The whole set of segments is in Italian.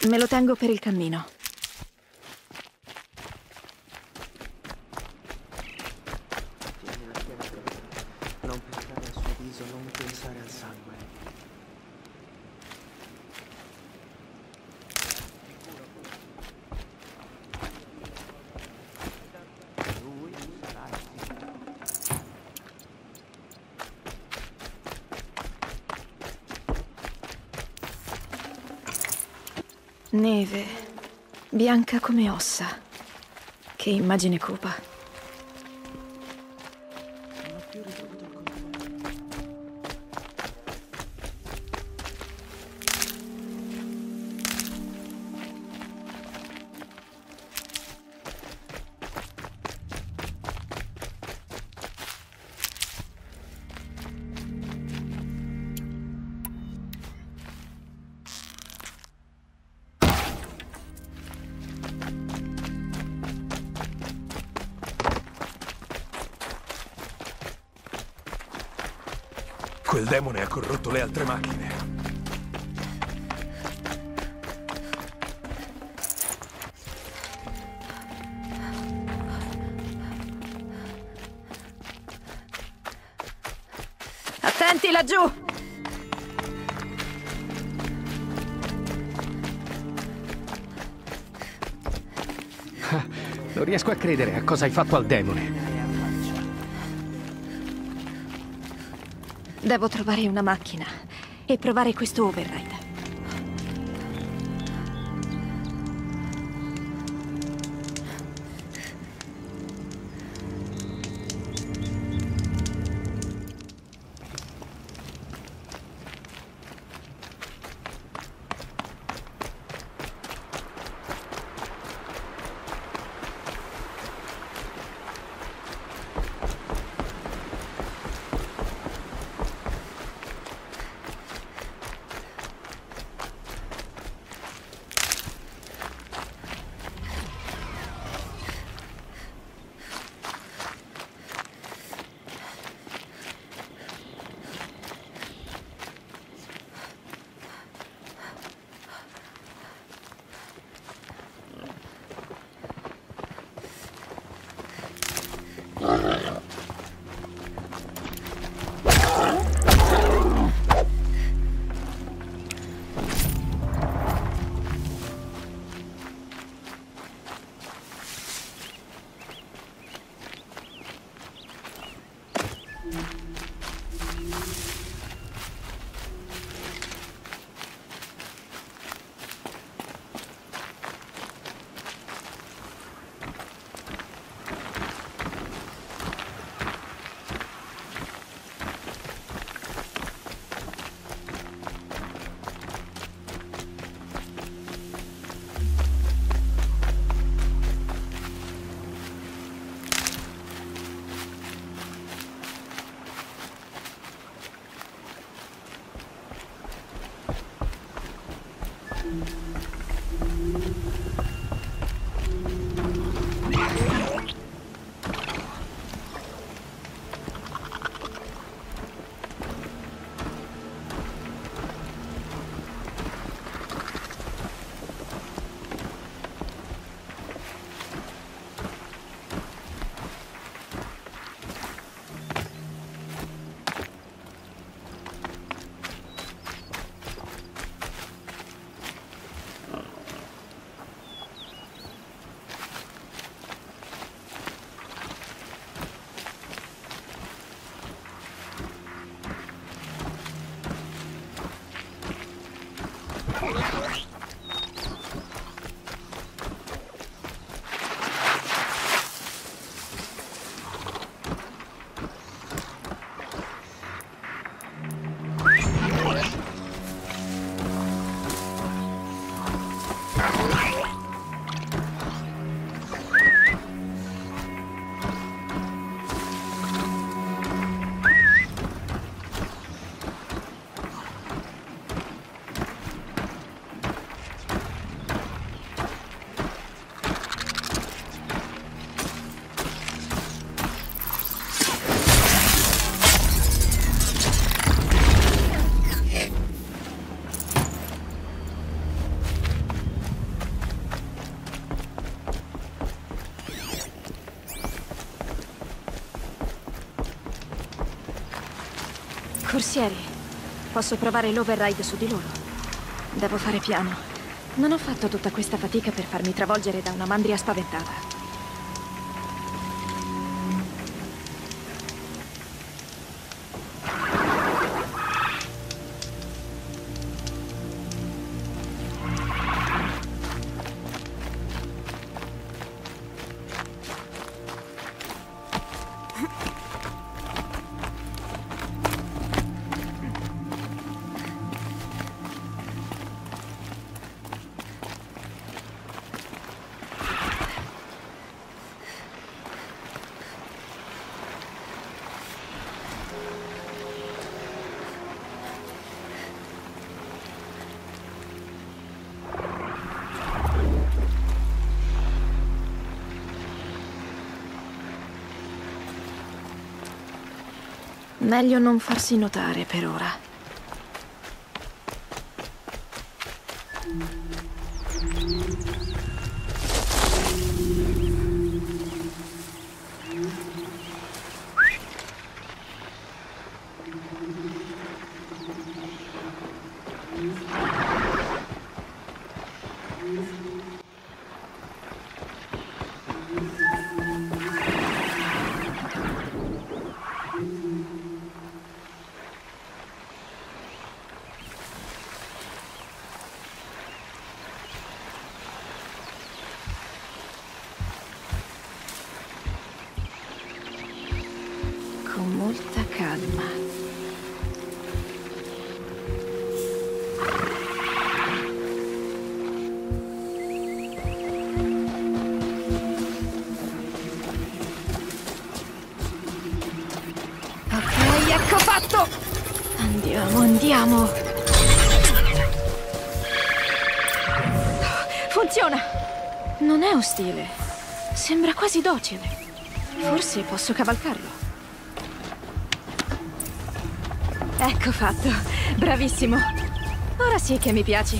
Me lo tengo per il cammino. Non pensare al suo viso, non pensare al sangue. Lui sarà Neve, bianca come ossa. Che immagine cupa. Quel demone ha corrotto le altre macchine. Attenti laggiù! Non riesco a credere a cosa hai fatto al demone. Devo trovare una macchina e provare questo override. Corsieri. Posso provare l'override su di loro. Devo fare piano. Non ho fatto tutta questa fatica per farmi travolgere da una mandria spaventata. Meglio non farsi notare per ora. Con molta calma. Ok, ecco fatto! Andiamo, andiamo. Funziona! Non è ostile. Sembra quasi docile. Forse posso cavalcarlo. Ecco fatto. Bravissimo. Ora sì che mi piaci.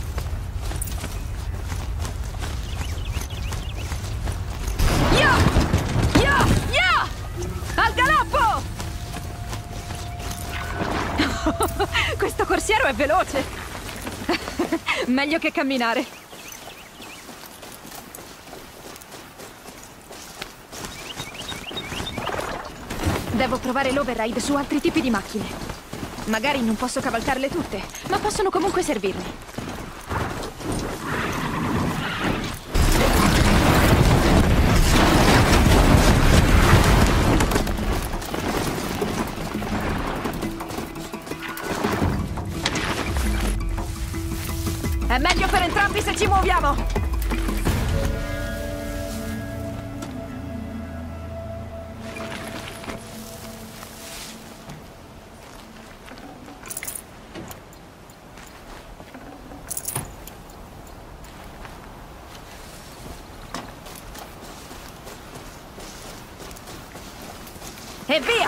Yo! Yo! Yo! Al galoppo! Questo corsiero è veloce. Meglio che camminare. Devo provare l'override su altri tipi di macchine. Magari non posso cavalcarle tutte, ma possono comunque servirmi. È meglio per entrambi se ci muoviamo! E via!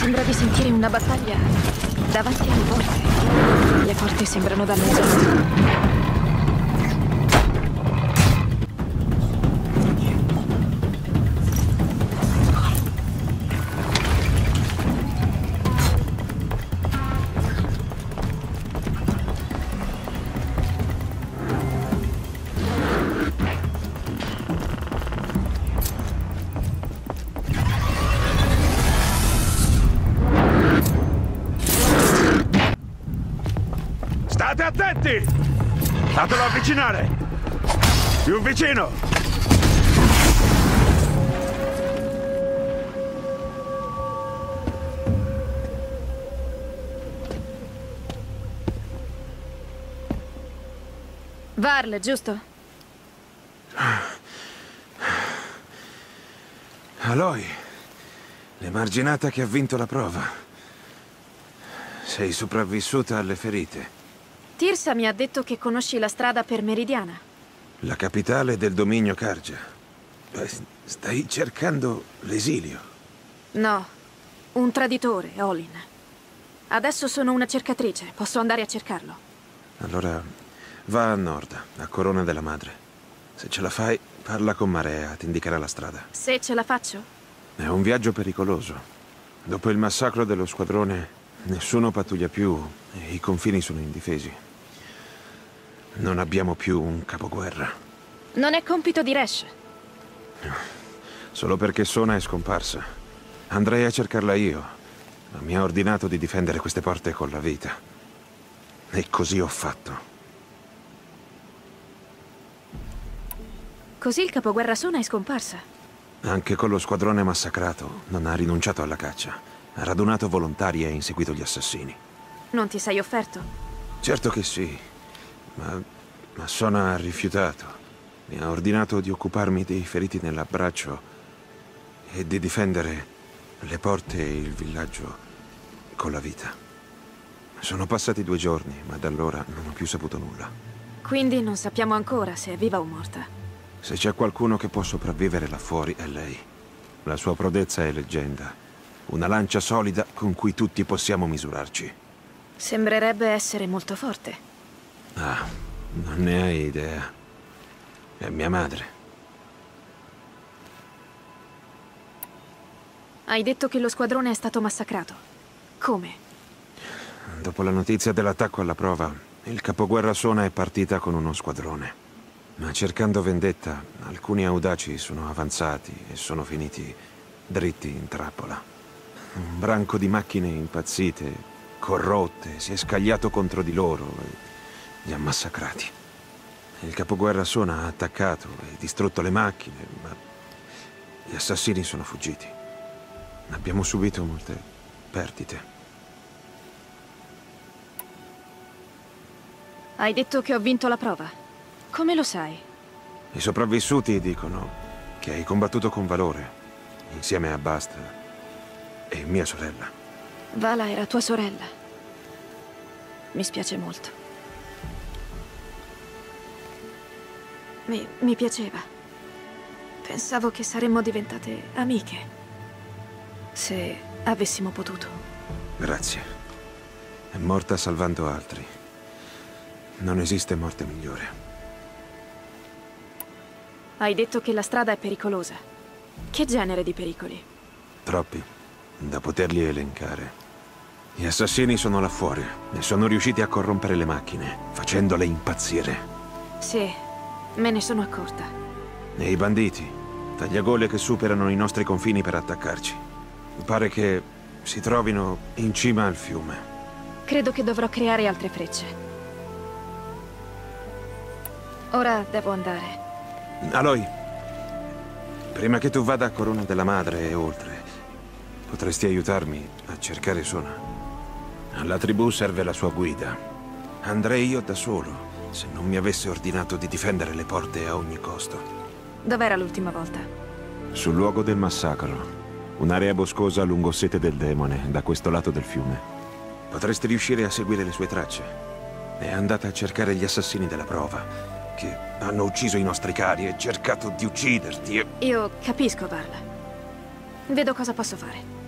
Sembra di sentire una battaglia davanti alle porte. Le porte sembrano danneggiate. State attenti! Fatelo avvicinare! Più vicino! Varl, giusto? Aloy, l'emarginata che ha vinto la prova. Sei sopravvissuta alle ferite. Tirsa mi ha detto che conosci la strada per Meridiana. La capitale del dominio Carja. Stai cercando l'esilio? No, un traditore, Olin. Adesso sono una cercatrice, posso andare a cercarlo. Allora, va a nord, a Corona della Madre. Se ce la fai, parla con Marea, ti indicherà la strada. Se ce la faccio? È un viaggio pericoloso. Dopo il massacro dello squadrone, nessuno pattuglia più e i confini sono indifesi. Non abbiamo più un capoguerra. Non è compito di Resh. Solo perché Sona è scomparsa. Andrei a cercarla io, ma mi ha ordinato di difendere queste porte con la vita. E così ho fatto. Così il capoguerra Sona è scomparsa. Anche con lo squadrone massacrato, non ha rinunciato alla caccia. Ha radunato volontari e inseguito gli assassini. Non ti sei offerto? Certo che sì. Ma Sona ha rifiutato. Mi ha ordinato di occuparmi dei feriti nell'abbraccio e di difendere le porte e il villaggio con la vita. Sono passati 2 giorni, ma da allora non ho più saputo nulla. Quindi non sappiamo ancora se è viva o morta. Se c'è qualcuno che può sopravvivere là fuori è lei. La sua prodezza è leggenda. Una lancia solida con cui tutti possiamo misurarci. Sembrerebbe essere molto forte. Ah, non ne hai idea. È mia madre. Hai detto che lo squadrone è stato massacrato. Come? Dopo la notizia dell'attacco alla prova, il capoguerra Sona è partita con uno squadrone. Ma cercando vendetta, alcuni audaci sono avanzati e sono finiti dritti in trappola. Un branco di macchine impazzite, corrotte, si è scagliato contro di loro e li ha massacrati. Il capoguerra Sona ha attaccato e distrutto le macchine, ma gli assassini sono fuggiti. Abbiamo subito molte perdite. Hai detto che ho vinto la prova. Come lo sai? I sopravvissuti dicono che hai combattuto con valore, insieme a Bast e mia sorella. Vala era tua sorella. Mi spiace molto. Mi piaceva. Pensavo che saremmo diventate amiche. Se avessimo potuto. Grazie. È morta salvando altri. Non esiste morte migliore. Hai detto che la strada è pericolosa. Che genere di pericoli? Troppi, da poterli elencare. Gli assassini sono là fuori e sono riusciti a corrompere le macchine, facendole impazzire. Sì. Me ne sono accorta. E i banditi, tagliagole che superano i nostri confini per attaccarci. Pare che si trovino in cima al fiume. Credo che dovrò creare altre frecce. Ora devo andare. Aloy, prima che tu vada a Corona della Madre e oltre, potresti aiutarmi a cercare Sona. Alla tribù serve la sua guida. Andrei io da solo, se non mi avesse ordinato di difendere le porte a ogni costo. Dov'era l'ultima volta? Sul luogo del massacro. Un'area boscosa lungo Sete del Demone, da questo lato del fiume. Potresti riuscire a seguire le sue tracce. È andata a cercare gli assassini della prova, che hanno ucciso i nostri cari e cercato di ucciderti e... Io capisco, Varl. Vedo cosa posso fare.